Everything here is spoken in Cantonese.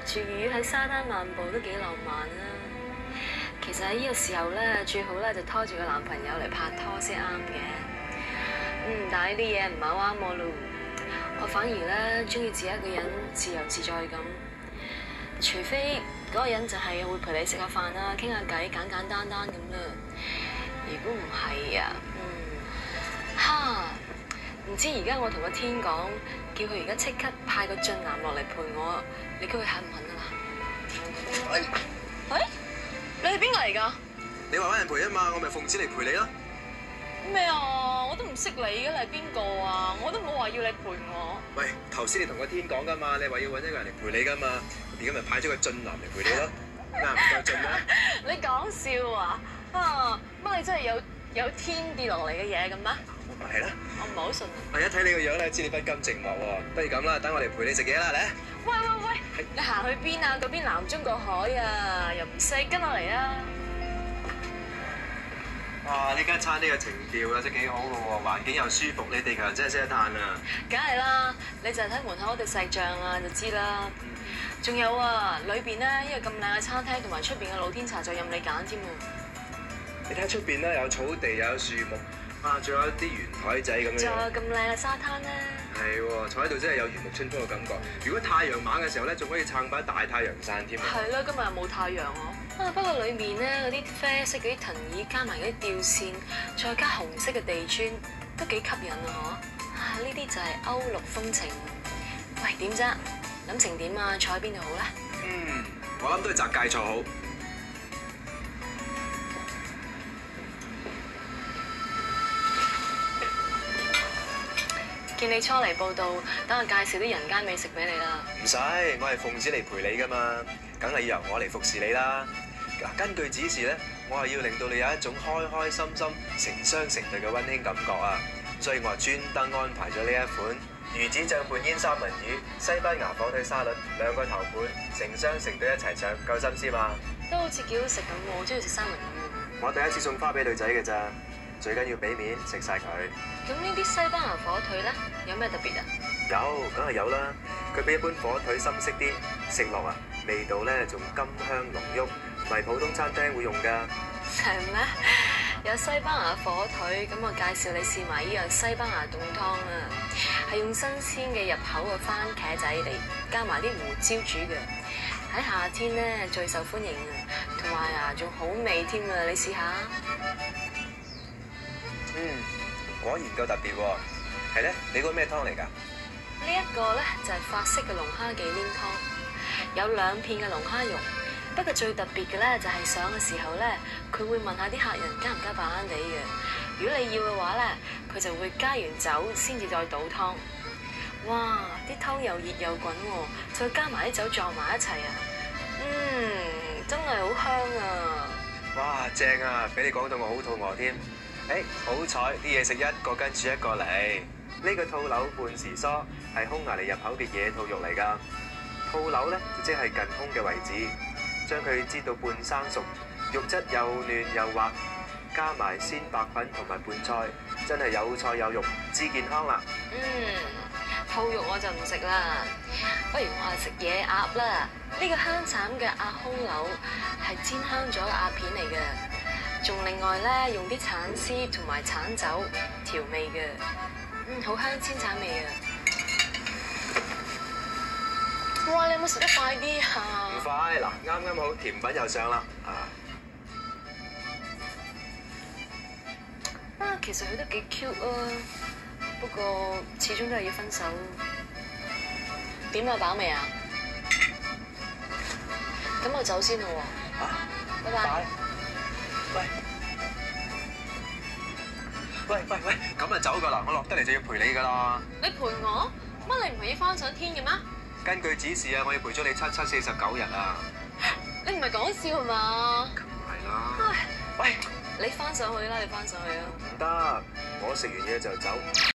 住魚喺沙灘漫步都幾浪漫啊！其實喺呢個時候咧，最好咧就拖住個男朋友嚟拍拖先啱嘅。但係呢啲嘢唔係好啱我咯。我反而咧中意自己一個人自由自在咁，除非嗰個人就係會陪你食下飯啦，傾下偈，簡簡單單咁啦。如果唔係啊，唔知而家我同個天講，叫佢而家即刻派個俊男落嚟陪我，你估佢肯唔肯啊？喂，你係邊個嚟㗎？ 你話揾人陪啊嘛，我咪奉旨嚟陪你咯。 咩啊？我都唔識你嘅，你係邊個啊？我都冇話要你陪我。 喂，頭先你同個天講噶嘛，你話要揾一個人嚟陪你噶嘛，而家咪派咗個俊男嚟陪你咯，啱唔夠俊咩？ 你講笑啊？乜你真係有天跌落嚟嘅嘢咁咩？ 咪係啦， 我唔係好信啊。 我一睇你個樣咧，知你不甘寂寞喎。不如咁啦，等我嚟陪你食嘢啦，嚟。 喂，你行去邊啊？嗰邊南中國海啊，又唔識，跟我嚟啊！ 哇！呢間餐廳嘅情調啊，真係幾好嘅喎，環境又舒服，你地球人真係識得嘆啊！ 梗係啦，你就係睇門口嗰對石像啊，就知啦。仲有啊，裏邊咧呢個咁靚嘅餐廳，同埋出邊嘅露天茶就任你揀添啊！ 你睇出邊咧，有草地，又有樹木，仲有啲圓台仔咁樣。 仲有咁靚嘅沙灘咧。係喎，坐喺度真係有如沐春風嘅感覺。如果太陽猛嘅時候咧，仲可以撐把大太陽傘添。 係啦，今日又冇太陽喎。不過裏面咧嗰啲啡色嗰啲藤椅，加埋嗰啲吊扇，再加紅色嘅地磚，都幾吸引啊！嗬，呢啲就係歐陸風情。喂，點啫？諗成點啊？坐喺邊度好咧？ 我諗都係擇界坐好。 見你初嚟報道，等我介紹啲人間美食俾你啦。 唔使，我係奉旨嚟陪你噶嘛，梗係要由我嚟服侍你啦。嗱，根據指示咧，我係要令到你有一種開開心心、成雙成對嘅溫馨感覺啊，所以我係專登安排咗呢一款魚子醬拌煙三文魚、西班牙火腿沙律兩個頭盤，成雙成對一齊上，夠心思嘛？ 都好似幾好食咁，我中意食三文魚。 我第一次送花俾女仔嘅咋，最緊要俾面食晒佢。 咁呢啲西班牙火腿咧，有咩特別啊？ 有，梗係有啦。佢比一般火腿深色啲，食落啊味道咧仲甘香濃郁，唔係普通餐廳會用噶。 係咩？有西班牙火腿，咁我介紹你試埋呢樣西班牙凍湯啊，係用新鮮嘅入口嘅番茄仔嚟加埋啲胡椒煮嘅，喺夏天咧最受歡迎啊，同埋啊仲好味添啊！你試下。 果然夠特別喎。係咧，你估咩湯嚟㗎？ 呢一個咧就係法式嘅龍蝦忌廉湯，有2片嘅龍蝦蓉。不過最特別嘅咧就係上嘅時候咧，佢會問下啲客人加唔加白蘭地嘅。如果你要嘅話咧，佢就會加完酒先至再倒湯。哇！啲湯又熱又滾喎，再加埋啲酒撞埋一齊啊！真係好香啊！ 哇，正啊！俾你講到我好肚餓添。好彩啲嘢食一個跟住一個嚟。呢個兔柳半時蔬係匈牙利入口嘅野兔肉嚟㗎。兔柳咧就即係近胸嘅位置，將佢煎到半生熟，肉質又嫩又滑，加埋鮮白粉同埋拌菜，真係有菜有肉，至健康啦。 兔肉我就唔食啦，不如我係食野鴨啦。呢個香橙嘅鴨胸柳係煎香咗嘅鴨片嚟嘅。仲另外咧用啲橙絲同埋橙酒調味嘅，好香煎橙味啊！哇，你有冇食得快啲啊？ 唔快，嗱，啱啱好，甜品又上啦其實佢都幾 cute 啊，不過始終都係要分手。點啊，飽未啊？咁我走先啦喎。拜拜。 喂，咁就走噶啦！我落得嚟就要陪你噶啦。 你陪我？乜你唔係要翻上天嘅咩？ 根據指示啊，我要陪咗你7749日啊！ 你唔係講笑嘛？ 咁係啦。喂， 你翻上去啦，你翻上去啊！ 唔得，我食完嘢就走。